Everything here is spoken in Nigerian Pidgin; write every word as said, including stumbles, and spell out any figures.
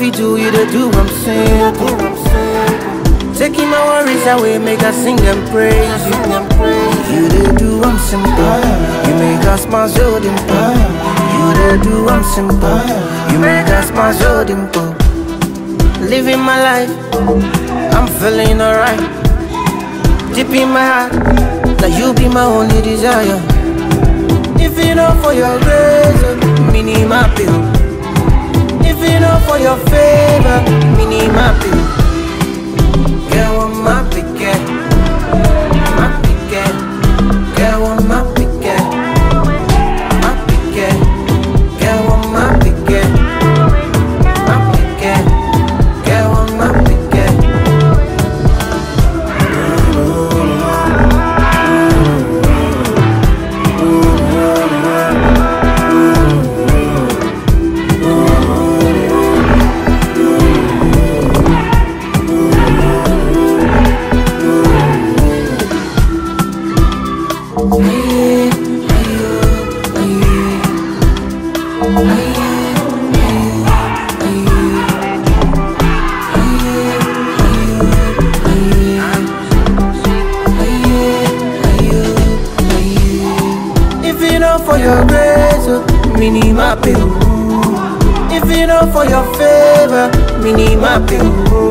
you do, you the do I'm saying. Taking my worries away, make us sing and praise you. You the do I'm simple, you make us smile so dimple. You the do I'm simple, you make us smile so dimple. Living my life, I'm feeling alright. Deep in my heart, that you be my only desire. If you know for your grace, mini my pill. If you know for your favor, mini my pill. Girl, I'm my picket, my picket. Girl, I'm my picket, my picket. Girl, I'm my picket, my picket. Girl, I'm my picket. For your grace, mini my pill. If you know for your favor, mini my pill.